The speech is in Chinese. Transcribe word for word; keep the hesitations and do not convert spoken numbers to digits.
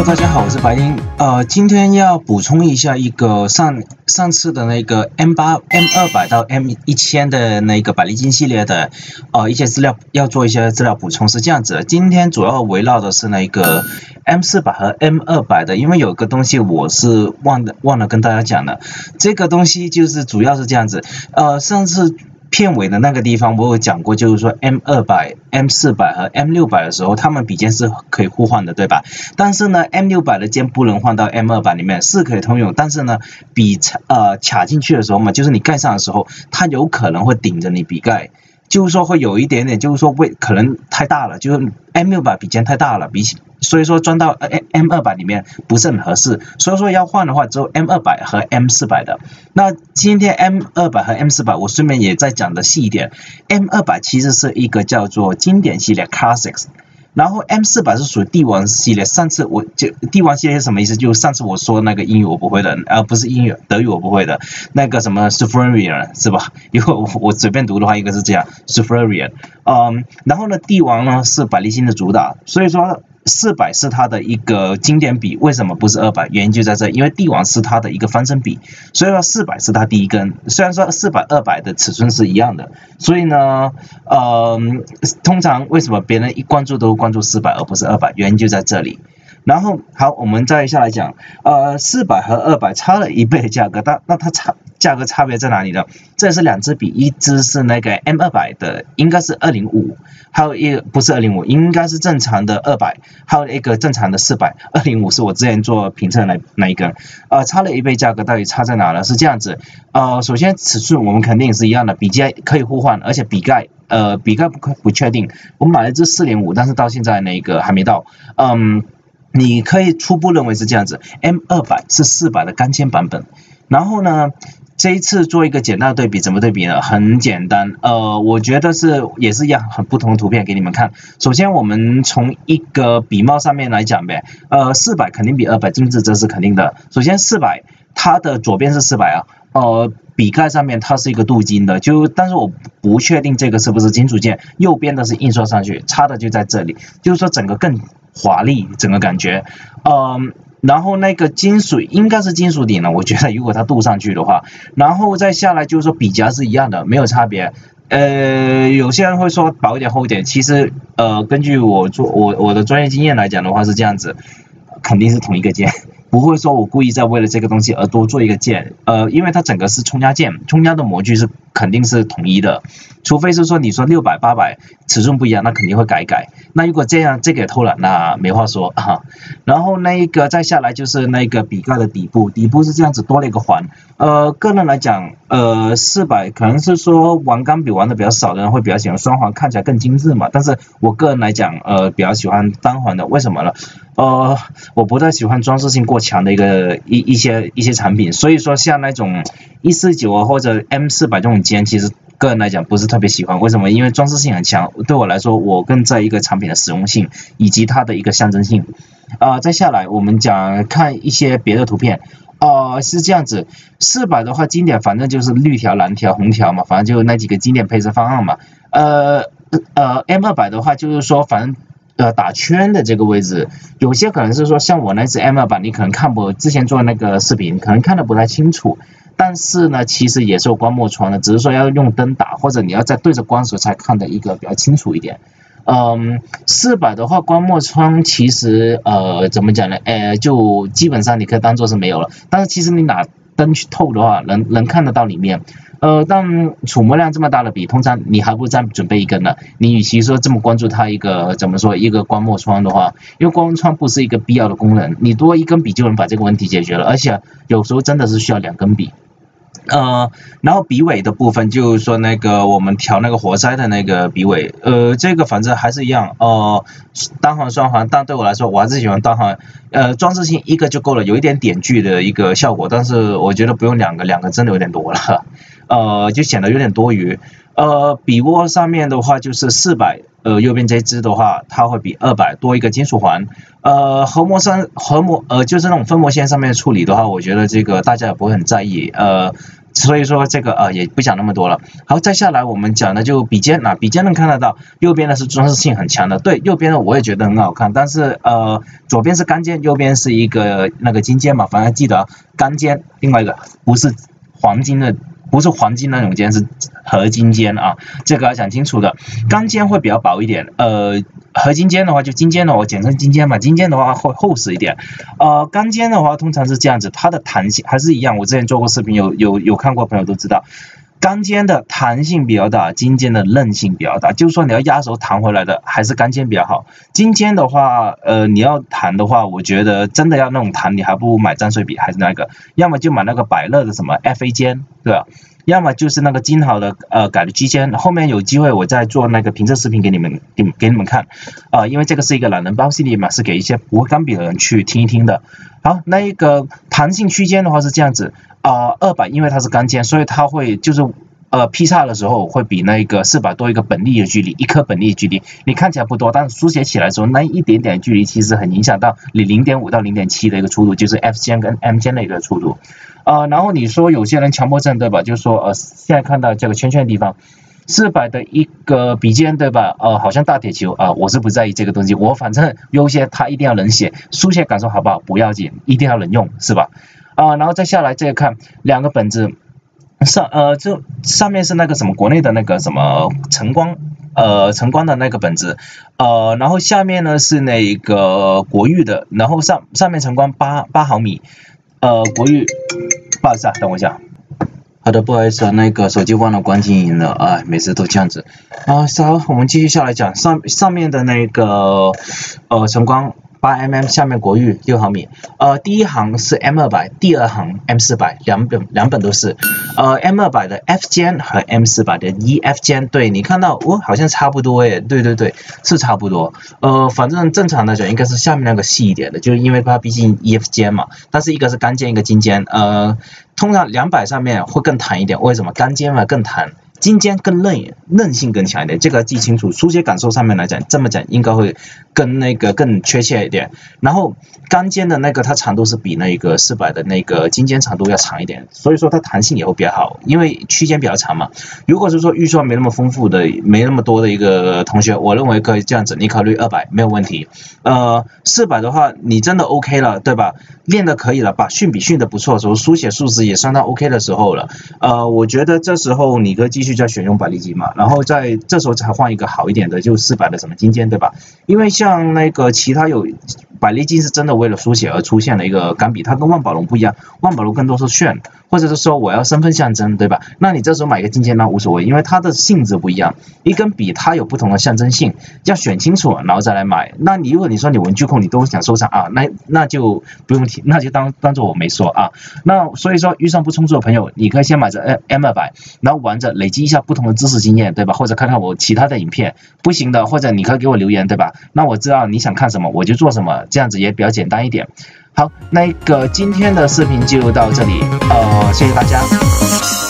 大家好，我是白鹰。呃，今天要补充一下一个上上次的那个 M 八、M 二百到 M 一千的那个百利金系列的呃一些资料，要做一些资料补充是这样子的。今天主要围绕的是那个 M 四百和 M 二百的，因为有个东西我是忘了忘了跟大家讲了，这个东西就是主要是这样子。呃，上次片尾的那个地方我有讲过，就是说 M 二百、M 四百和 M 六百的时候，它们笔尖是可以互换的，对吧？但是呢 ，M 六百的键不能换到 M 二百里面，是可以通用，但是呢，笔呃卡进去的时候嘛，就是你盖上的时候，它有可能会顶着你笔盖。就是说会有一点点，就是说会可能太大了，就是 M 六百笔尖太大了，比起所以说装到 M 二百里面不是很合适，所以说要换的话只有 M 二百和 M 四百的。那今天 M 二百和 M 四百我顺便也再讲的细一点 ，M 二百其实是一个叫做经典系列 Classics。然后 M 四百是属于帝王系列，上次我就帝王系列是什么意思？就是上次我说那个英语我不会的，而、呃、不是英语，德语我不会的，那个什么 Superior 是吧？因为我我随便读的话应该是这样 Superior。嗯，然后呢，帝王呢是百利金的主打，所以说四百是它的一个经典笔，为什么不是二百？原因就在这，因为帝王是它的一个翻身笔，所以说四百是它第一根。虽然说四百、二百的尺寸是一样的，所以呢，呃，通常为什么别人一关注都关注四百而不是二百？原因就在这里。然后好，我们再下来讲，呃，四百和二百差了一倍的价格，但那它差价格差别在哪里呢？这是两支笔，一支是那个 M 二百的，应该是二零五，还有一个不是二零五，应该是正常的二百，还有一个正常的四百，二零五是我之前做评测那那一根，呃，差了一倍价格，到底差在哪呢？是这样子，呃，首先尺寸我们肯定是一样的，笔尖可以互换，而且笔盖。呃，笔盖不不确定，我买了一支四点五，但是到现在那个还没到，嗯。你可以初步认为是这样子 ，M 二百是四百的钢铅版本，然后呢，这一次做一个简单的对比，怎么对比呢？很简单，呃，我觉得是也是一样，很不同的图片给你们看。首先我们从一个笔帽上面来讲呗，呃，四百肯定比二百精致，这是肯定的。首先四百它的左边是四百啊，呃。笔盖上面它是一个镀金的，就但是我不确定这个是不是金属件，右边的是印刷上去，差的就在这里，就是说整个更华丽，整个感觉，嗯，然后那个金属应该是金属底呢，我觉得如果它镀上去的话，然后再下来就是说笔夹是一样的，没有差别。呃，有些人会说薄一点厚一点，其实呃根据我做我我的专业经验来讲的话是这样子，肯定是同一个键。不会说我故意在为了这个东西而多做一个键，呃，因为它整个是冲压键，冲压的模具是肯定是统一的，除非是说你说六百、八百尺寸不一样，那肯定会改改。那如果这样这个也偷懒，那没话说啊。然后那一个再下来就是那个笔盖的底部，底部是这样子多了一个环。呃，个人来讲，呃，四百可能是说玩钢笔玩的比较少的人会比较喜欢双环，看起来更精致嘛。但是我个人来讲，呃，比较喜欢单环的，为什么呢？呃，我不太喜欢装饰性过强的一个一一些一些产品，所以说像那种一四九啊或者 M 四百这种尖，其实个人来讲不是特别喜欢。为什么？因为装饰性很强，对我来说，我更在意一个产品的实用性以及它的一个象征性。啊、呃，再下来我们讲看一些别的图片。呃，是这样子，四百的话经典反正就是绿条、蓝条、红条嘛，反正就那几个经典配置方案嘛。呃呃 ，M 二百的话就是说反正。呃，打圈的这个位置，有些可能是说像我那支 M 二百，你可能看不，之前做那个视频，可能看得不太清楚，但是呢，其实也是有光幕窗的，只是说要用灯打，或者你要在对着光的时候才看得一个比较清楚一点。嗯，四百的话，光幕窗其实呃怎么讲呢？呃，就基本上你可以当做是没有了，但是其实你拿灯去透的话，能能看得到里面。呃，但储墨量这么大的笔，通常你还不如再准备一根呢。你与其说这么关注它一个怎么说一个光幕窗的话，因为光幕窗不是一个必要的功能，你多一根笔就能把这个问题解决了，而且有时候真的是需要两根笔。呃，然后笔尾的部分就是说那个我们调那个活塞的那个笔尾，呃，这个反正还是一样，呃，单环双环，但对我来说我还是喜欢单环，呃，装饰性一个就够了，有一点点缀的一个效果，但是我觉得不用两个，两个真的有点多了，呃，就显得有点多余。呃，笔窝上面的话就是四百，呃，右边这支的话，它会比二百多一个金属环。呃，核膜上核膜呃就是那种分膜线上面处理的话，我觉得这个大家也不会很在意。呃， 所以说这个呃也不讲那么多了。好，再下来我们讲的就笔尖，那笔尖能看得到，右边的是装饰性很强的，对，右边的我也觉得很好看，但是呃左边是钢尖，右边是一个那个金尖嘛，反正记得钢尖，另外一个不是黄金的。不是黄金那种尖，是合金尖啊，这个要讲清楚的。钢尖会比较薄一点，呃，合金尖的话就金尖的话，我简称金尖嘛，金尖的话会厚实一点。呃，钢尖的话通常是这样子，它的弹性还是一样，我之前做过视频，有有有看过朋友都知道。钢尖的弹性比较大，金尖的韧性比较大，就是说你要压手弹回来的还是钢尖比较好。金尖的话，呃，你要弹的话，我觉得真的要那种弹，你还不如买沾水笔，还是那个，要么就买那个百乐的什么 F A 尖，对吧？要么就是那个金豪的呃改的机尖，后面有机会我再做那个评测视频给你们给给你们看，啊、呃，因为这个是一个懒人包系列嘛，是给一些不会钢笔的人去听一听的。好，那一个弹性区间的话是这样子，啊、呃，二百因为它是钢尖，所以它会就是呃劈叉的时候会比那个四百多一个本力的距离，一颗本力的距离，你看起来不多，但是书写起来的时候那一点点距离其实很影响到你 零点五 到 零点七 的一个粗度，就是 F 尖跟 M 尖的一个粗度。呃，然后你说有些人强迫症对吧？就是说呃，现在看到这个圈圈的地方，四百的一个笔尖对吧？呃，好像大铁球啊、呃，我是不在意这个东西，我反正有些它一定要能写，书写感受好不好不要紧，一定要能用是吧？啊、呃，然后再下来这个看两个本子，上呃这上面是那个什么国内的那个什么晨光。呃，晨光的那个本子，呃，然后下面呢是那个国誉的，然后上上面晨光八八毫米。呃，国誉，不好意思啊，等我一下。好的，不好意思啊，那个手机忘了关静音了啊，每次都这样子。啊，好，我们继续下来讲上上面的那个呃晨光八 mm， 下面国誉六毫米。呃，第一行是 M 二百，第二行 M 四百，两本两本都是。呃 ，M 二百的 F 尖和 M 四百的 E F 尖，对你看到哦，好像差不多耶，对对对，是差不多。呃，反正正常来讲应该是下面那个细一点的，就是因为它毕竟 E F 尖嘛，但是一个是钢尖，一个金尖。呃，通常两百上面会更弹一点，为什么？钢尖嘛更弹。金尖更韧，韧性更强一点，这个记清楚。书写感受上面来讲，这么讲应该会更那个更确切一点。然后钢尖的那个它长度是比那个四百的那个金尖长度要长一点，所以说它弹性也会比较好，因为区间比较长嘛。如果是说预算没那么丰富的，没那么多的一个同学，我认为可以这样子，你考虑二百没有问题。呃，四百的话你真的 OK 了，对吧？练的可以了，把训笔训的不错的时候，书写数值也算到 OK 的时候了。呃，我觉得这时候你可以继续再选用百力机嘛，然后在这时候才换一个好一点的，就四百的什么金尖，对吧？因为像那个其他有百力机是真的为了书写而出现的一个钢笔，它跟万宝龙不一样，万宝龙更多是炫，或者是说我要身份象征，对吧？那你这时候买个金尖那无所谓，因为它的性质不一样，一根笔它有不同的象征性，要选清楚然后再来买。那你如果你说你文具控你都想收藏啊，那那就不用提，那就当当做我没说啊。那所以说预算不充足的朋友，你可以先买着 M 二百，然后玩着累积一下不同的知识经验，对吧？或者看看我其他的影片，不行的或者你可以给我留言，对吧？那我知道你想看什么我就做什么，这样子也比较简单一点。好，那个今天的视频就到这里，呃，谢谢大家。